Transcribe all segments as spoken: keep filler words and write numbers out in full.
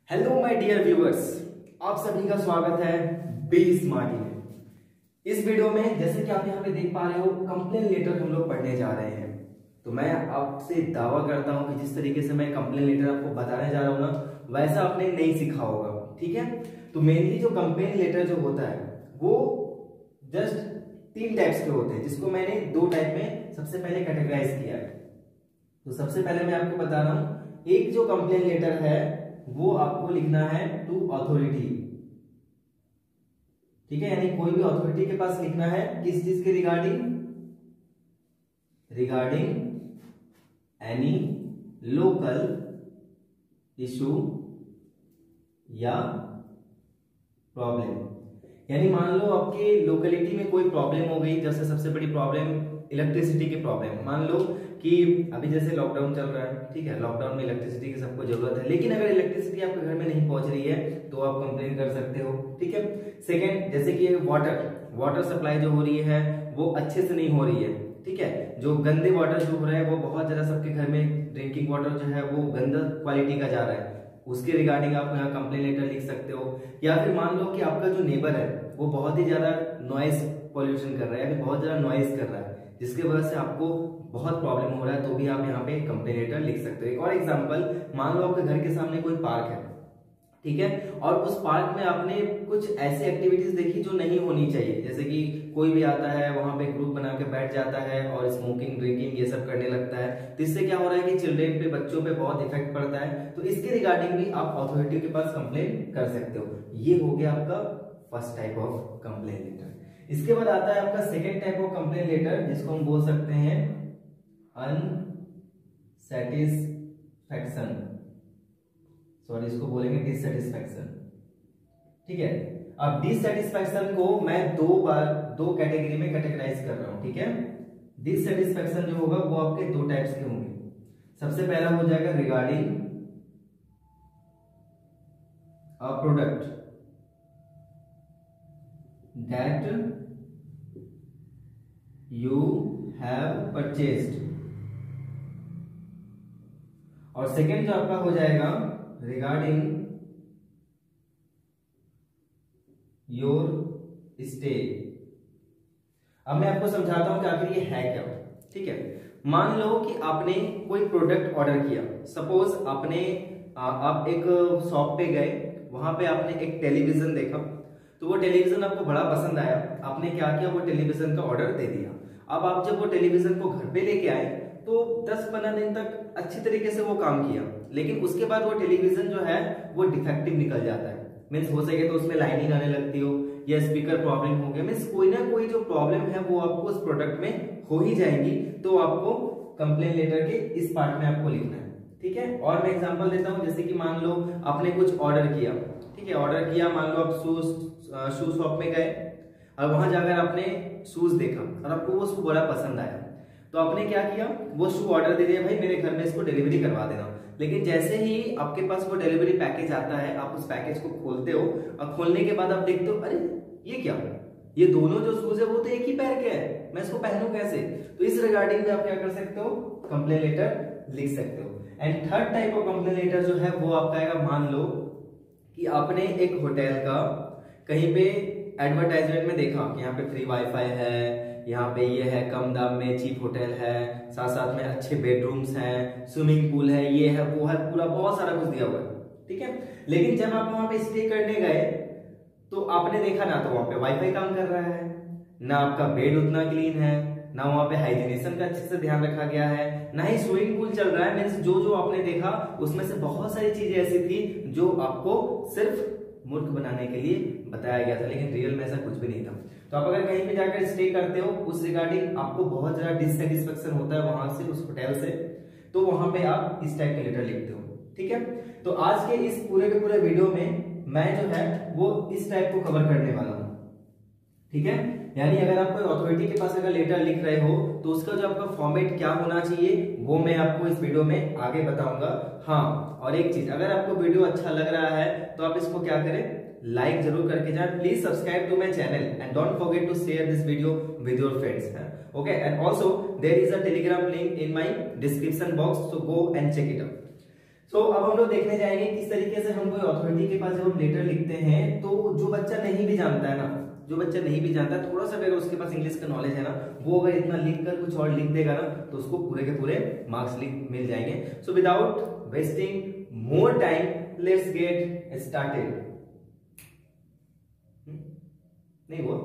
Hello my dear viewers, आप सभी का स्वागत है बी स्मार्टी में। इस वीडियो में जैसे कि आप यहाँ पे देख पा रहे हो, कंप्लेन लेटर हम लोग पढ़ने जा रहे हैं। तो मैं आपसे दावा करता हूँ कि जिस तरीके से मैं कंप्लेन लेटर आपको बताने जा रहा हूँ ना, वैसा आपने नहीं सीखा होगा। ठीक है, तो मेनली जो कंप्लेन लेटर जो होता है वो जस्ट तीन टाइप्स के होते हैं, जिसको मैंने दो टाइप में सबसे पहले कैटेगराइज किया है। तो सबसे पहले मैं आपको बता रहा हूँ, एक जो कंप्लेन लेटर है वो आपको लिखना है टू अथॉरिटी। ठीक है, यानी कोई भी अथॉरिटी के पास लिखना है किस चीज के regarding, regarding any local issue या प्रॉब्लम। यानी मान लो आपके लोकेलिटी में कोई प्रॉब्लम हो गई, जैसे सबसे बड़ी प्रॉब्लम इलेक्ट्रिसिटी की प्रॉब्लम। मान लो कि अभी जैसे लॉकडाउन चल रहा है, ठीक है, लॉकडाउन में इलेक्ट्रिसिटी की सबको जरूरत है, लेकिन अगर इलेक्ट्रिसिटी आपके घर में नहीं पहुंच रही है तो आप कंप्लेन कर सकते हो। ठीक है, सेकंड, जैसे कि वाटर वाटर सप्लाई जो हो रही है वो अच्छे से नहीं हो रही है। ठीक है, जो गंदे वाटर जो हो रहा है वो बहुत ज्यादा सबके घर में, ड्रिंकिंग वाटर जो है वो गंदा क्वालिटी का जा रहा है, उसके रिगार्डिंग आप यहाँ कंप्लेन लेटर लिख सकते हो। या फिर मान लो कि आपका जो नेबर है वो बहुत ही ज्यादा नॉइस पॉल्यूशन कर रहा है, बहुत ज्यादा नॉइस कर रहा है, जिसके वजह से आपको बहुत प्रॉब्लम हो रहा है, तो भी आप यहाँ पे कंप्लेन लेटर लिख सकते हो। एक और एग्जांपल, मान लो आपके घर के सामने कोई पार्क है, ठीक है, और उस पार्क में आपने कुछ ऐसी एक्टिविटीज देखी जो नहीं होनी चाहिए, जैसे कि कोई भी आता है वहां पे ग्रुप बना के बैठ जाता है और स्मोकिंग ड्रिंकिंग ये सब करने लगता है। तो इससे क्या हो रहा है कि चिल्ड्रेन पे, बच्चों पे बहुत इफेक्ट पड़ता है। तो इसके रिगार्डिंग भी आप अथॉरिटी के पास कंप्लेन कर सकते हो। ये हो गया आपका first type of complain letter. इसके बाद आता है आपका second type of complain letter, जिसको हम बोल सकते हैं अनसेटिस्फैक्शन, सॉरी इसको बोलेंगे डिससेटिस्फैक्शन। ठीक है, अब डिससेटिस्फैक्शन को मैं दो बार दो कैटेगरी में कैटेगराइज कर रहा हूं। ठीक है, डिससेटिस्फैक्शन जो होगा वो आपके दो टाइप्स के होंगे। सबसे पहला हो जाएगा regarding a product that you have purchased, और सेकेंड जो आपका हो जाएगा रिगार्डिंग योर स्टे। अब मैं आपको समझाता हूं कि आखिर ये है क्या। ठीक है, मान लो कि आपने कोई प्रोडक्ट ऑर्डर किया, सपोज आपने आप एक शॉप पे गए, वहां पे आपने एक टेलीविजन देखा, तो वो टेलीविजन आपको बड़ा पसंद आया, आपने क्या किया, वो टेलीविजन का ऑर्डर दे दिया। अब आप जब वो टेलीविजन को घर पे लेके आए तो दस पंद्रह दिन तक अच्छी तरीके से वो काम किया, लेकिन उसके बाद वो टेलीविजन जो है वो डिफेक्टिव निकल जाता है। मीन्स हो सके तो उसमें लाइनिंग आने लगती हो, या स्पीकर प्रॉब्लम हो गया, मीन्स कोई ना कोई जो प्रॉब्लम है वो आपको उस प्रोडक्ट में हो ही जाएगी। तो आपको कंप्लेन लेटर के इस पार्ट में आपको लिखना है। ठीक है, और मैं एग्जांपल देता हूं, जैसे कि मान लो आपने कुछ ऑर्डर किया, ठीक है, ऑर्डर किया, मान लो आप शूज शू शॉप में गए और वहां जाकर आपने शूज देखा और आपको वो शू बड़ा पसंद आया, तो आपने क्या किया, वो शू ऑर्डर दे दिया, भाई मेरे घर में इसको डिलीवरी करवा देना। लेकिन जैसे ही आपके पास वो डिलीवरी पैकेज आता है, आप उस पैकेज को खोलते हो और खोलने के बाद आप देखते हो, अरे ये क्या, ये दोनों जो शूज है वो तो एक ही पैर के है, मैं इसको पहनूं कैसे। तो इस रिगार्डिंग में आप क्या कर सकते हो, कंप्लेन लेटर लिख सकते हो। And third type of complain letter जो है वो आपका आएगा, मान लो कि आपने एक होटल का कहीं पे एडवर्टाइजमेंट में देखा कि यहाँ पे फ्री वाईफाई है, यहाँ पे ये है, कम दाम में चीप होटल है, साथ साथ में अच्छे बेडरूम्स हैं, स्विमिंग पूल है, ये है, वो है, पूरा बहुत सारा कुछ दिया हुआ है। ठीक है, लेकिन जब आप वहां पे स्टे करने गए तो आपने देखा ना तो वहां पे वाईफाई काम कर रहा है, ना आपका बेड उतना क्लीन है, ना वहां पे हाइजीनेशन का अच्छे से ध्यान रखा गया है, ना ही स्विमिंग पूल चल रहा है। मीन्स जो जो आपने देखा उसमें से बहुत सारी चीजें ऐसी थी जो आपको सिर्फ मूर्ख बनाने के लिए बताया गया था, लेकिन रियल में ऐसा कुछ भी नहीं था। तो आप अगर कहीं पे जाकर स्टे करते हो, उस रिगार्डिंग आपको बहुत ज्यादा डिससेटिस्फेक्शन होता है वहां से, उस होटल से, तो वहां पे आप इस टाइप के लेटर लिखते हो। ठीक है, तो आज के इस पूरे के पूरे वीडियो में मैं जो है वो इस टाइप को कवर करने वाला हूं। ठीक है, यानी अगर आप कोई अथॉरिटी के पास अगर लेटर लिख रहे हो तो उसका जो आपका फॉर्मेट क्या होना चाहिए वो मैं आपको इस वीडियो में आगे बताऊंगा। हाँ, और एक चीज, अगर आपको वीडियो अच्छा लग रहा है तो आप इसको क्या करें, लाइक जरूर करके जाए। Please subscribe to my channel and don't forget to share this video with your friends. Okay, and also there is a Telegram link in my description box, so go and check it out. So अब हम लोग देखने जाएंगे किस तरीके से हम कोई अथॉरिटी के पास जब हम लेटर लिखते हैं तो जो बच्चा नहीं भी जानता है ना, जो बच्चा नहीं भी जानता है, थोड़ा सा भी अगर उसके पास इंग्लिश का नॉलेज है ना, वो अगर इतना लिख कर कुछ और लिख देगा ना तो उसको पूरे के पूरे मार्क्स मिल जाएंगे। So without wasting more time let's get started. नहीं वो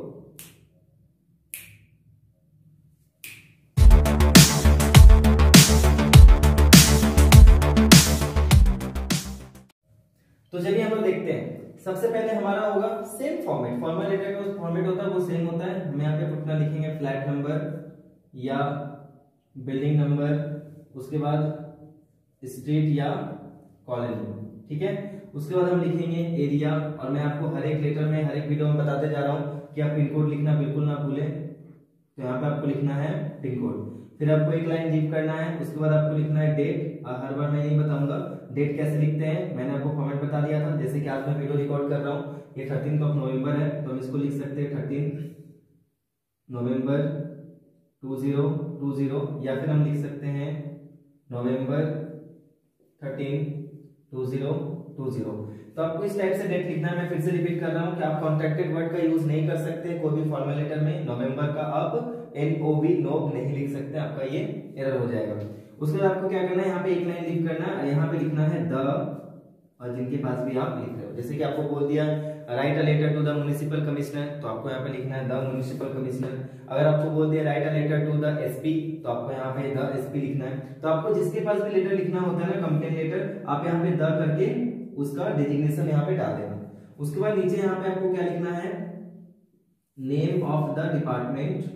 तो चलिए हम लोग देखते हैं। सबसे पहले हमारा होगा सेम फॉर्मेट, फॉर्मल लेटर का फॉर्मेट होता है वो सेम होता है। हम यहाँ पे पुटना लिखेंगे फ्लैट नंबर या बिल्डिंग नंबर, उसके बाद स्ट्रीट या कॉलोनी, ठीक है। उसके बाद हम लिखेंगे एरिया, और मैं आपको हर एक लेटर में हर एक वीडियो में बताते जा रहा हूँ कि आप पिन कोड लिखना बिल्कुल ना भूलें। तो यहाँ पे आपको लिखना है पिन कोड, फिर आपको एक लाइन लीव करना है, उसके बाद आपको लिखना है डेट। हर बार मैं नहीं बताऊंगा डेट कैसे लिखते हैं, मैंने आपको फॉर्मेट बता दिया था। जैसे कि आज मैं वीडियो रिकॉर्ड कर रहा हूँ, ये थर्टीन ऑफ नवंबर है, तो हम इसको लिख सकते हैं thirteen November two zero two zero, या फिर हम लिख सकते हैं November thirteen two zero two zero. तो आपको इस टाइप से डेट लिखना है। मैं फिर से रिपीट कर रहा हूँ कि आप कॉन्ट्रैक्टेड वर्ड का यूज नहीं कर सकते कोई भी फॉर्मल लेटर में। नवंबर का आप एन ओ बी नोब नहीं लिख सकते, आपका ये एरर हो जाएगा। उसके बाद आपको क्या करना है, यहाँ पे एक लाइन लिख करना है, यहाँ पे लिखना है द, और जिनके पास भी आप लिख रहे हो, जैसे कि आपको बोल दिया write a letter to the municipal commissioner, तो आपको यहाँ पे लिखना है द म्युनिसिपल कमिश्नर। अगर आपको बोल दिया write a letter to the SP, तो आपको यहाँ पे द एसपी लिखना है। तो आपको जिसके पास भी लेटर लिखना होता है ना, कंप्लेन लेटर, आप यहाँ पे द करके उसका डेजिग्नेशन यहाँ पे डाल देना। उसके बाद नीचे यहाँ पे आपको क्या लिखना है, नेम ऑफ द डिपार्टमेंट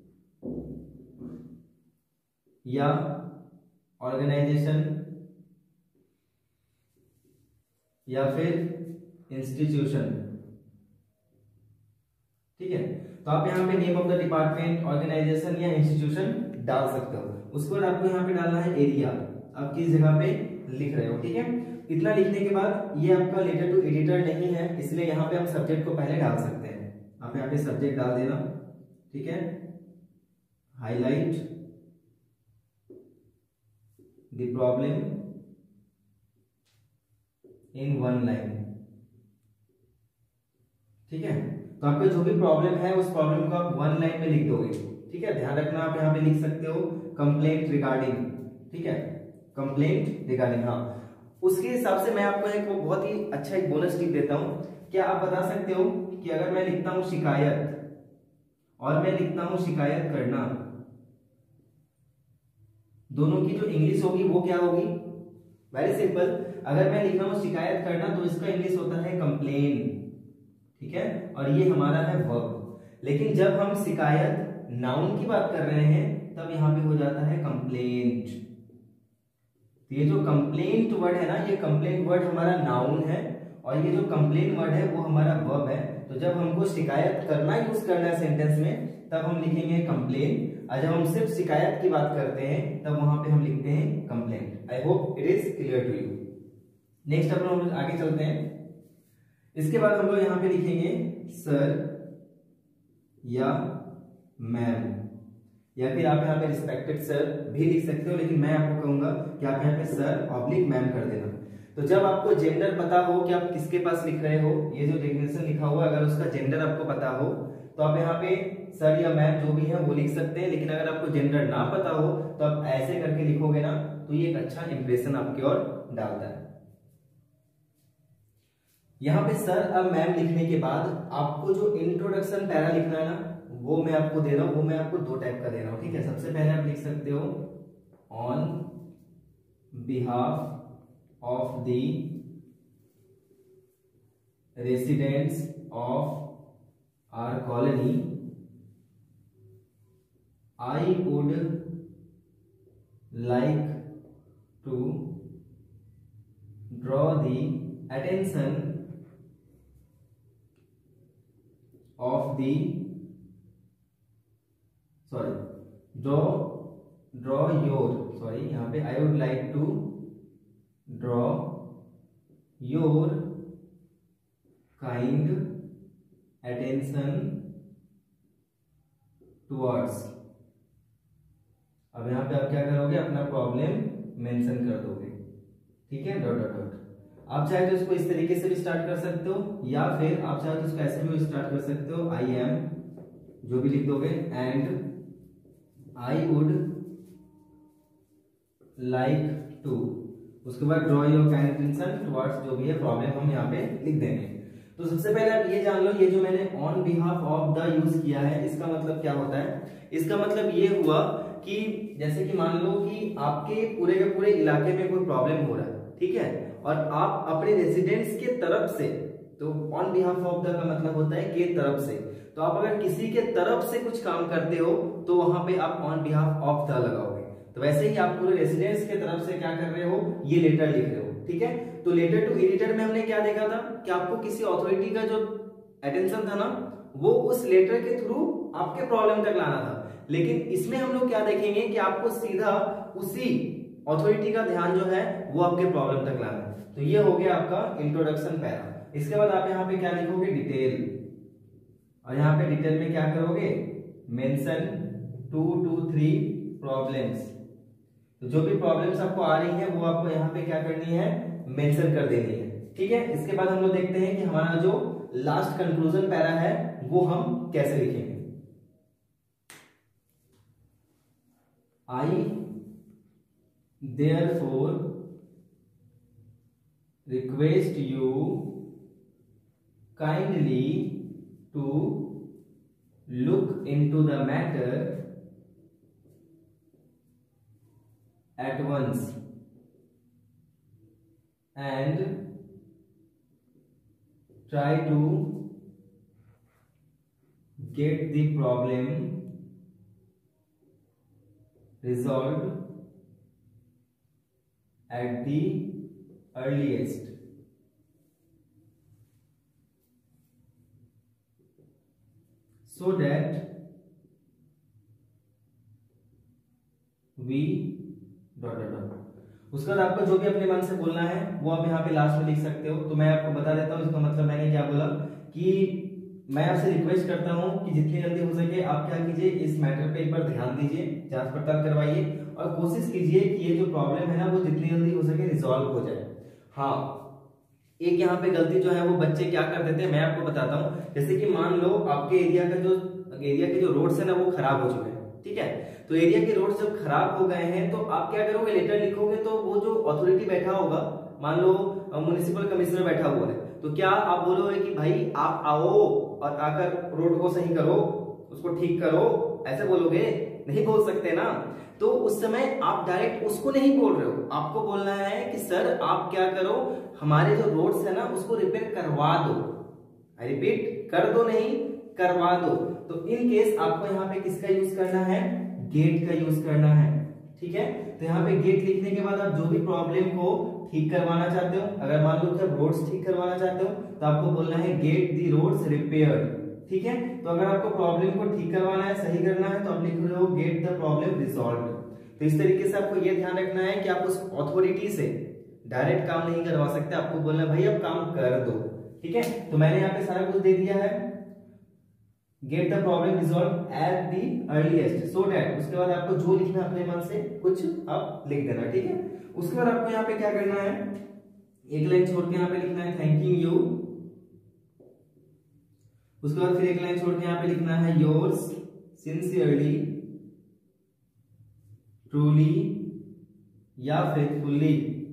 या ऑर्गेनाइजेशन या फिर इंस्टीट्यूशन, ठीक है। तो आप यहाँ पे name of the department, organisation या इंस्टीट्यूशन डाल सकते हो। उसके बाद आपको यहाँ पे डालना है एरिया, आप किस जगह पे लिख रहे हो, ठीक है। इतना लिखने के बाद ये आपका लेटर टू एडिटर नहीं है, इसलिए यहाँ पे हम सब्जेक्ट को पहले डाल सकते हैं। आप यहाँ पे सब्जेक्ट डाल देना, ठीक है। Highlight the problem in one line, ठीक है। तो आपका जो भी प्रॉब्लम है उस प्रॉब्लम को आप वन लाइन में लिख दोगे, ठीक है। ध्यान रखना आप यहाँ पे लिख सकते हो कंप्लेंट रिगार्डिंग, ठीक है, कंप्लेंट रिगार्डिंग। हाँ, उसके हिसाब से मैं आपको एक बहुत ही अच्छा एक बोनस टिप देता हूं। क्या आप बता सकते हो कि अगर मैं लिखता हूं शिकायत और मैं लिखता हूं शिकायत करना, दोनों की जो इंग्लिश होगी वो क्या होगी? वेरी सिंपल, अगर मैं लिख रहा हूं शिकायत करना तो इसका इंग्लिश होता है कंप्लेन, ठीक है, और ये हमारा है वर्ब। लेकिन जब हम शिकायत नाउन की बात कर रहे हैं तब यहां पे हो जाता है कंप्लेंट। तो ये जो कंप्लेंट वर्ड है ना, ये कंप्लेंट वर्ड हमारा नाउन है और ये जो कंप्लेन वर्ड है वो हमारा वर्ब है। तो जब हमको शिकायत करना यूज करना है सेंटेंस में तब हम लिखेंगे कंप्लेन, और जब हम सिर्फ शिकायत की बात करते हैं तब वहां पे हम लिखते हैं complaint. I hope it is clear to you. Next अब हम आगे चलते हैं। इसके बाद हम लोग यहाँ पे लिखेंगे सर या मैम, या फिर आप यहाँ पे रिस्पेक्टेड सर भी लिख सकते हो, लेकिन मैं आपको कहूंगा कि आप यहाँ पे सर ऑब्लिक मैम कर देना। तो जब आपको जेंडर पता हो कि आप किसके पास लिख रहे हो, ये जो डेफिनेशन लिखा हुआ अगर उसका जेंडर आपको पता हो तो आप यहाँ पे सर या मैम जो भी है वो लिख सकते हैं। लेकिन अगर आपको जेंडर ना पता हो तो आप ऐसे करके लिखोगे ना तो ये एक अच्छा इंप्रेशन आपकी ओर डालता है। यहाँ पे सर अब मैम लिखने के बाद आपको जो इंट्रोडक्शन पैरा लिखना है ना वो मैं आपको दे रहा हूं, वो मैं आपको दो टाइप का दे रहा हूं, ठीक है। सबसे पहले आप लिख सकते हो on behalf of the residents of our colony I would like to draw the attention of the sorry draw draw your sorry यहाँ पे I would like to draw your kind attention towards। अब यहाँ पे आप क्या करोगे, अपना problem mention कर दोगे, ठीक है, डॉट डॉट डॉट। आप चाहे तो इसको इस तरीके से भी स्टार्ट कर सकते हो, या फिर आप चाहे तो इसको ऐसे भी स्टार्ट कर सकते हो, आई एम जो भी लिख दोगे, and I would like to, उसके बाद draw your kind attention towards, जो भी है प्रॉब्लम हम यहाँ पे लिख देंगे। तो सबसे पहले आप ये जान लो, ये जो मैंने on behalf of the use किया है, इसका मतलब क्या होता है? इसका मतलब ये हुआ कि जैसे कि मान लो कि आपके पूरे के पूरे इलाके में कोई प्रॉब्लम हो रहा है, ठीक है, और आप अपने रेजिडेंट्स के तरफ से, तो ऑन बिहाफ ऑफ द का मतलब होता है के तरफ से, तो आप अगर किसी के तरफ से कुछ काम करते हो तो वहां पे आप ऑन बिहाफ ऑफ द लगाओगे। तो वैसे ही आप पूरे रेजिडेंट्स के तरफ से क्या कर रहे हो, ये लेटर लिख रहे हो, ठीक है। तो लेटर टू एडिटर में हमने क्या देखा था कि आपको किसी अथॉरिटी का जो अटेंशन था ना, वो उस लेटर के थ्रू आपके प्रॉब्लम तक लाना था, लेकिन इसमें हम लोग क्या देखेंगे कि आपको सीधा उसी अथॉरिटी का ध्यान जो है वो आपके प्रॉब्लम तक लाना है। तो ये हो गया आपका इंट्रोडक्शन पैरा। इसके बाद आप यहाँ पे क्या लिखोगे, डिटेल, और यहाँ पे डिटेल में क्या करोगे, mention two two three problems. तो जो भी प्रॉब्लम्स आपको आ रही है वो आपको यहाँ पे क्या करनी है, मेंशन कर देनी है, ठीक है। इसके बाद हम लोग देखते हैं कि हमारा जो लास्ट कंक्लूजन पैरा है वो हम कैसे लिखेंगे। I therefore request you kindly to look into the matter at once and try to get the problem resolved at the earliest. So that we dot dot dot. उसके बाद आपको जो भी अपने मन से बोलना है वो आप यहाँ पे लास्ट में लिख सकते हो। तो मैं आपको बता देता हूँ इसका मतलब मैंने क्या बोला कि मैं आपसे रिक्वेस्ट करता हूँ कि जितनी जल्दी हो सके आप क्या कीजिए, इस मैटर पे एक बार ध्यान दीजिए, जांच पड़ताल करवाइए और कोशिश कीजिए कि ये जो प्रॉब्लम है ना वो जितनी जल्दी हो सके रिजॉल्व हो जाए। हाँ, एक यहाँ पे गलती जो है वो बच्चे क्या कर देते हैं मैं आपको बताता हूँ। जैसे कि मान लो आपके एरिया का जो एरिया के जो रोड्स है ना वो खराब हो चुके हैं, ठीक है। तो एरिया के रोड्स जब खराब हो गए हैं तो आप क्या करोगे, लेटर लिखोगे तो वो जो अथॉरिटी बैठा होगा, मान लो म्युनिसिपल कमिश्नर बैठा हुआ है, तो क्या आप बोलोगे कि भाई आप आओ और आकर रोड को सही करो, उसको ठीक करो, ऐसे बोलोगे? नहीं बोल सकते ना। तो उस समय आप डायरेक्ट उसको नहीं बोल रहे हो, आपको बोलना है कि सर आप क्या करो, हमारे जो रोड्स है ना उसको रिपेयर करवा दो। आई रिपीट, कर दो नहीं, करवा दो। तो इन केस आपको यहाँ पे किसका यूज करना है, गेट का यूज करना है, ठीक है। तो यहाँ पे गेट लिखने के बाद आप जो भी प्रॉब्लम को ठीक करवाना चाहते हो, अगर मान लो कि आप रोड्स ठीक करवाना चाहते हो तो आपको बोलना है गेट दी रोड्स रिपेयर्ड, ठीक है। तो अगर आपको प्रॉब्लम को ठीक करवाना है, सही करना है, तो आप लिख रहे हो गेट द प्रॉब्लम रिजॉल्व्ड। तो इस तरीके से आपको ये ध्यान रखना है कि आप उस अथॉरिटी से डायरेक्ट काम नहीं करवा सकते, आपको बोलना है भाई अब काम कर दो, ठीक है। तो मैंने यहाँ पे सारा कुछ दे दिया है, get the problem resolve at the earliest so that, उसके बाद आपको जो लिखना अपने मन से कुछ आप लिख देना, ठीक है। उसके बाद आपको यहाँ पे क्या करना है, एक लाइन छोड़ के यहाँ पे लिखना है थैंकिंग यू, उसके बाद फिर एक लाइन छोड़ के यहाँ पे लिखना है योर्स सिंसियरली ट्रूली या फेथफुली।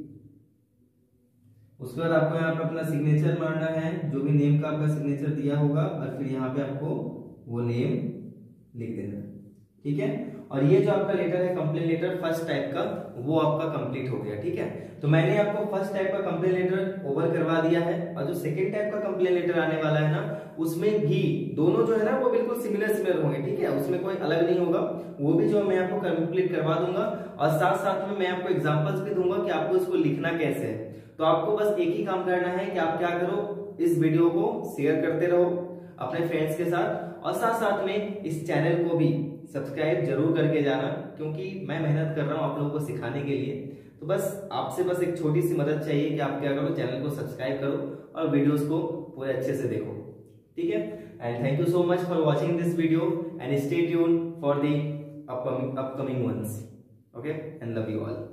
उसके बाद आपको यहाँ पे अपना सिग्नेचर मारना है, जो भी नेम का आपका सिग्नेचर दिया होगा, और फिर यहाँ पे आपको वो नेम लिख देना, ठीक है। और ये जो आपका लेटर है कंप्लेन लेटर फर्स्ट टाइप का, वो आपका कंप्लीट हो गया, ठीक है। तो मैंने आपको फर्स्ट टाइप का कंप्लेन लेटर ओवर करवा दिया है, और जो सेकंड टाइप का कंप्लेन लेटर आने वाला है ना उसमें भी दोनों जो है ना वो बिल्कुल सिमिलर सिमिलर होंगे, ठीक है, उसमें कोई अलग नहीं होगा, वो भी जो मैं आपको कंप्लीट करवा दूंगा, और साथ साथ में मैं आपको एग्जांपल्स भी दूंगा कि आपको इसको लिखना कैसे है। तो आपको बस एक ही काम करना है कि आप क्या करो, इस वीडियो को शेयर करते रहो अपने फ्रेंड्स के साथ, और साथ साथ में इस चैनल को भी सब्सक्राइब जरूर करके जाना, क्योंकि मैं मेहनत कर रहा हूँ आप लोगों को सिखाने के लिए। तो बस आपसे बस एक छोटी सी मदद चाहिए कि आप क्या करो, चैनल को सब्सक्राइब करो और वीडियोस को पूरे अच्छे से देखो, ठीक है। And thank you so much for watching this video and stay tune for the upcoming upcoming ones, okay, and love you all.